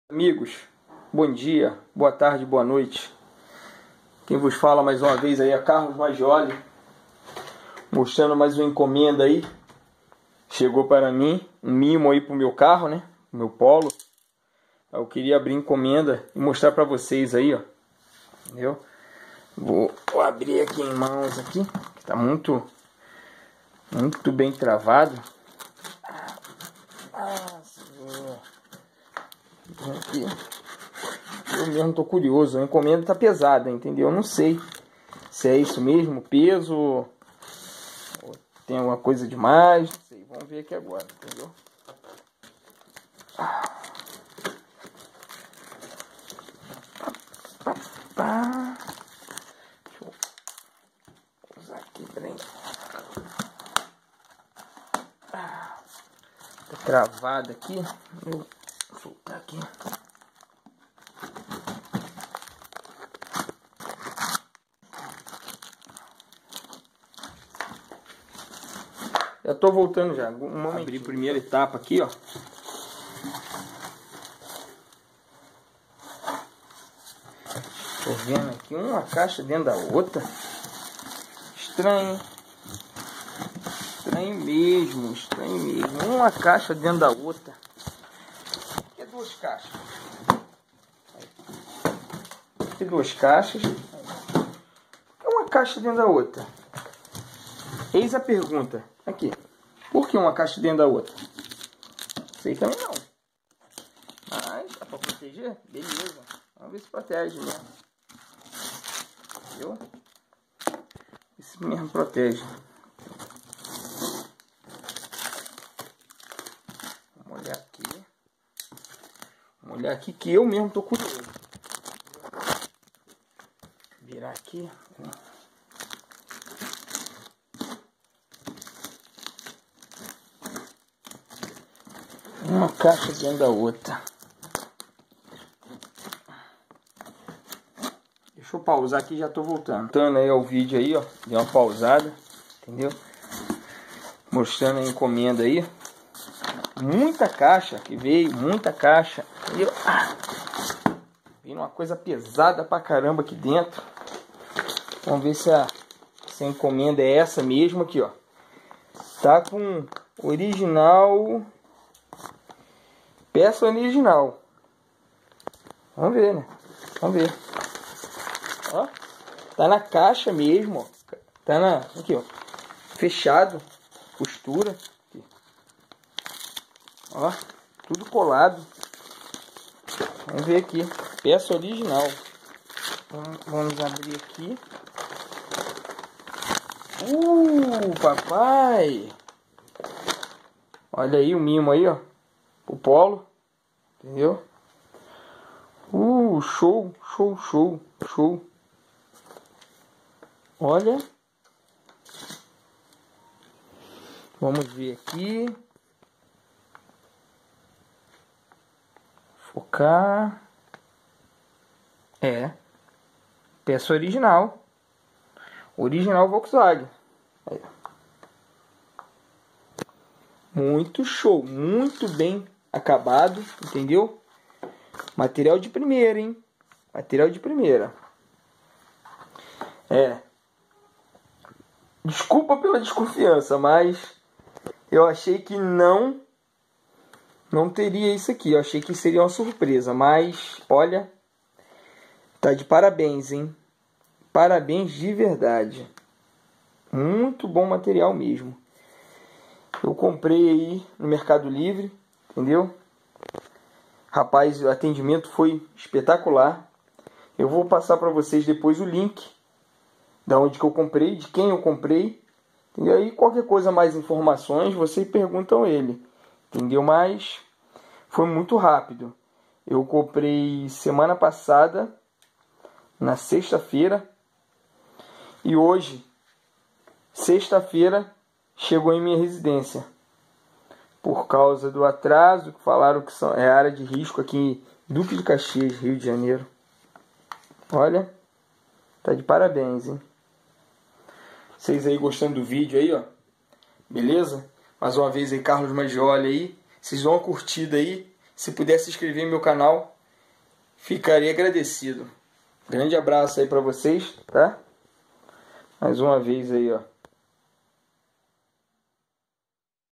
Amigos, bom dia, boa tarde, boa noite. Quem vos fala mais uma vez aí é Carlos Maggioli, mostrando mais uma encomenda aí. Chegou para mim um mimo aí pro meu carro, né? Meu Polo. Eu queria abrir encomenda e mostrar para vocês aí, ó. Entendeu? Vou abrir aqui em mãos aqui, que tá muito bem travado. Aqui. Eu mesmo tô curioso, a encomenda tá pesada, entendeu? Eu não sei se é isso mesmo, peso, ou tem alguma coisa demais, não sei. Vamos ver aqui agora, entendeu? Deixa eu usar aqui, peraí. Tá travado aqui. Vou soltar aqui. Já tô voltando já. Abri a primeira etapa aqui, ó. Tô vendo aqui uma caixa dentro da outra. Estranho. Estranho mesmo. Uma caixa dentro da outra. Aqui é duas caixas. Aqui duas caixas. É uma caixa dentro da outra. Eis a pergunta. Aqui. Por que uma caixa dentro da outra? Sei também não. Mas é para proteger? Beleza. Vamos ver se protege mesmo. Entendeu? Esse mesmo protege. Vamos olhar aqui. Vamos olhar aqui que eu mesmo tô curioso. Virar aqui. Uma caixa dentro da outra. Deixa eu pausar aqui e já tô voltando. Voltando aí ao vídeo aí, ó. Deu uma pausada. Entendeu? Mostrando a encomenda aí. Muita caixa que veio. Muita caixa. Entendeu? Veio uma coisa pesada pra caramba aqui dentro. Vamos ver se a encomenda é essa mesmo aqui, ó. Tá com original... Peça original. Vamos ver, né? Vamos ver. Ó. Tá na caixa mesmo, ó. Tá na... Aqui, ó. Fechado. Costura. Aqui. Ó. Tudo colado. Vamos ver aqui. Peça original. Vamos abrir aqui. Papai! Olha aí o mimo aí, ó. O Polo. Entendeu? Show. Olha. Vamos ver aqui. Focar. É. Peça original. Original Volkswagen. Aí. Muito show. Muito bem acabado. Entendeu? Material de primeira, hein? Material de primeira. Desculpa pela desconfiança, mas eu achei que não teria isso aqui. Eu achei que seria uma surpresa, mas olha, tá de parabéns, hein? Parabéns de verdade. Muito bom material mesmo. Eu comprei aí no Mercado Livre, entendeu? Rapaz, o atendimento foi espetacular. Eu vou passar para vocês depois o link da onde que eu comprei, de quem eu comprei. E aí qualquer coisa, mais informações, vocês perguntam ele. Entendeu? Mas foi muito rápido. Eu comprei semana passada, na sexta-feira. E hoje, sexta-feira, chegou em minha residência. Por causa do atraso, que falaram que é área de risco aqui em Duque de Caxias, Rio de Janeiro. Olha, tá de parabéns, hein? Vocês aí gostando do vídeo aí, ó. Beleza? Mais uma vez aí, Carlos Maggioli aí. Vocês dão uma curtida aí. Se puder se inscrever no meu canal, ficaria agradecido. Grande abraço aí pra vocês, tá? Mais uma vez aí, ó.